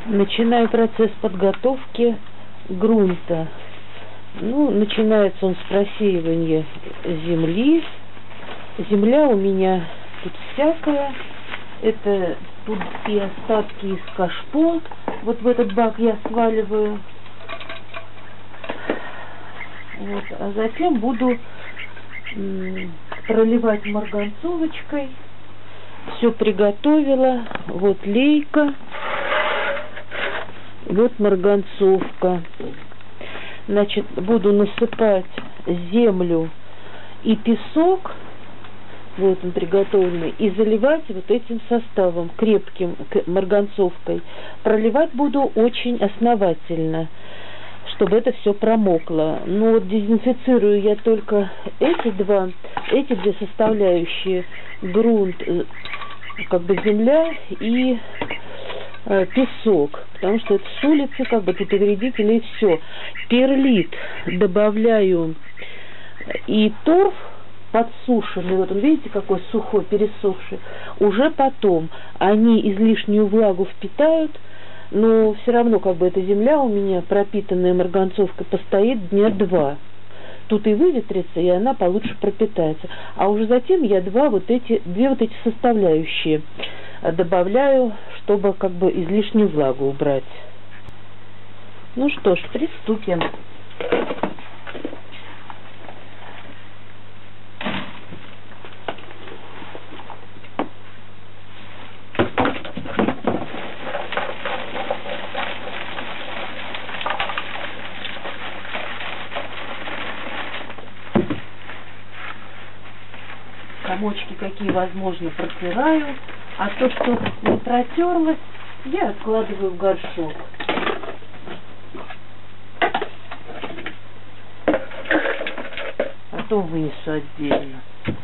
Начинаю процесс подготовки грунта. Ну, начинается он с просеивания земли. Земля у меня тут всякая. Это тут и остатки из кашпо. Вот в этот бак я сваливаю. Вот. А затем буду проливать марганцовочкой. Все приготовила. Вот лейка. Вот марганцовка. Значит, буду насыпать землю и песок, вот он приготовленный, и заливать вот этим составом, крепким марганцовкой. Проливать буду очень основательно, чтобы это все промокло. Но вот дезинфицирую я только эти две составляющие: грунт, как бы земля и песок, потому что это с улицы, как бы тут и вредители, и все. Перлит добавляю и торф подсушенный, вот он, видите, какой сухой, пересохший, уже потом. Они излишнюю влагу впитают, но все равно, как бы, эта земля у меня, пропитанная марганцовкой, постоит дня 2. Тут и выветрится, и она получше пропитается. А уже затем я две вот эти составляющие добавляю, чтобы, как бы, излишнюю влагу убрать. Ну что ж, приступим. Комочки какие возможно протираю, а то, что не протерлось, я откладываю в горшок. Потом вынесу отдельно.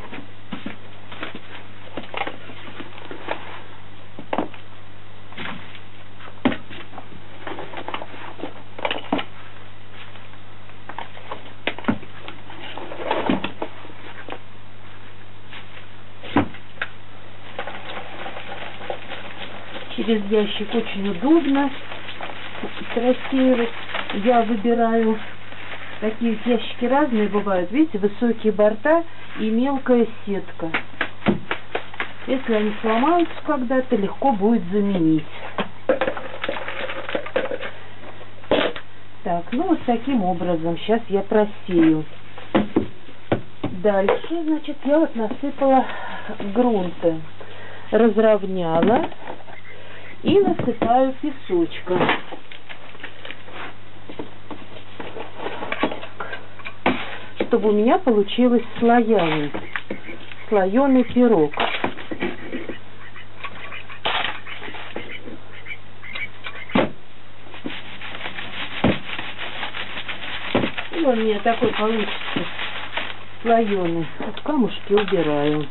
Через ящик очень удобно трассировать. Я выбираю, такие ящики разные бывают, видите, высокие борта и мелкая сетка. Если они сломаются когда-то, легко будет заменить. Так, ну вот таким образом сейчас я просею. Дальше, значит, я вот насыпала грунта, разровняла. И насыпаю песочка. Чтобы у меня получилось слоями. Слоеный пирог. И он у меня такой получится слоеный. Вот камушки убираю.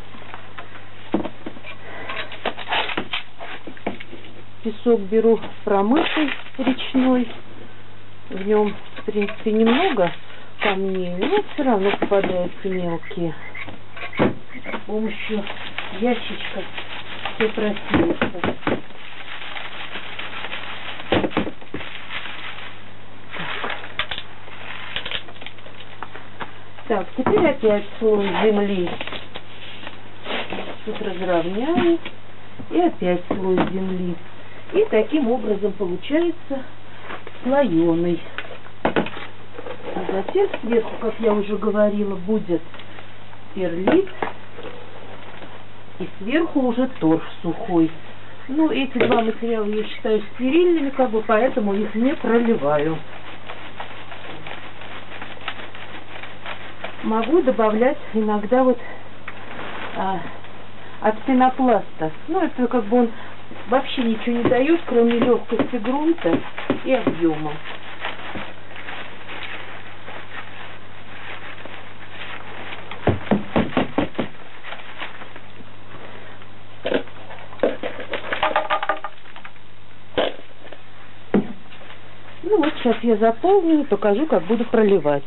Песок беру промытый, речной. В нем, в принципе, немного камней, но все равно попадаются мелкие. С помощью ящичка все просеется. Так, теперь опять слой земли. Тут разровняю. И опять слой земли. И таким образом получается слоеный. А затем сверху, как я уже говорила, будет перлит. И сверху уже торф сухой. Ну, эти два материала я считаю стерильными, как бы, поэтому их не проливаю. Могу добавлять иногда вот от пенопласта. Ну, это как бы он вообще ничего не дает, кроме легкости грунта и объема. Ну вот, сейчас я заполню и покажу, как буду проливать.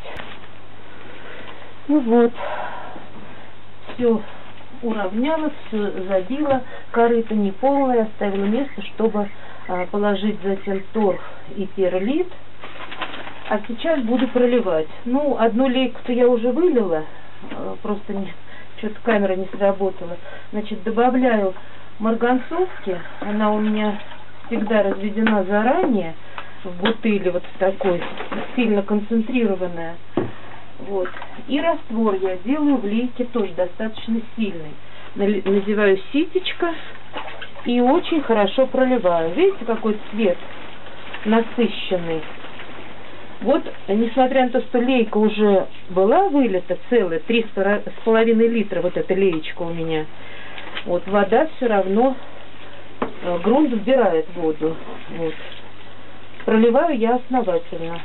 Ну вот, все уравняла, все забила, корыто не полное, оставила место, чтобы положить затем торф и перлит. А сейчас буду проливать. Ну, одну лейку-то я уже вылила, просто что-то камера не сработала. Значит, добавляю марганцовки, она у меня всегда разведена заранее в бутыле вот в такой, сильно концентрированная. Вот. И раствор я делаю в лейке тоже достаточно сильный. Надеваю ситечко и очень хорошо проливаю. Видите, какой цвет насыщенный. Вот, несмотря на то, что лейка уже была вылита целая, 3,5 литра вот эта леечка у меня, вот вода все равно, грунт вбирает воду. Вот. Проливаю я основательно.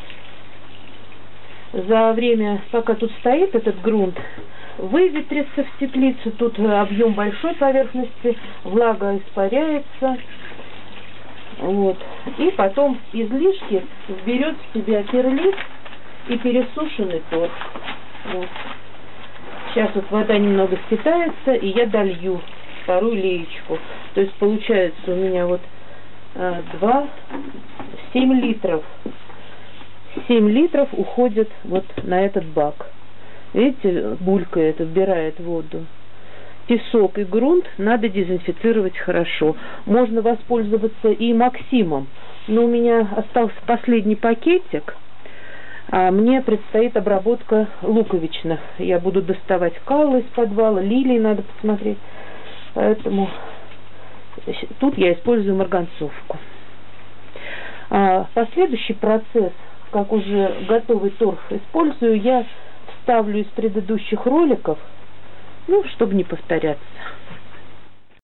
За время, пока тут стоит этот грунт, выветрится в теплицу, тут объем большой поверхности, влага испаряется. Вот. И потом излишки вберет в себя перлит и пересушенный торф. Вот. Сейчас вот вода немного впитается, и я долью вторую леечку. То есть получается у меня вот 7 литров. 7 литров уходит вот на этот бак. Видите, булькает, вбирает воду. Песок и грунт надо дезинфицировать хорошо. Можно воспользоваться и Максимом. Но у меня остался последний пакетик. А мне предстоит обработка луковичных. Я буду доставать каллы из подвала, лилии надо посмотреть. Поэтому тут я использую марганцовку. Последующий процесс, как уже готовый торф использую, я вставлю из предыдущих роликов, ну, чтобы не повторяться.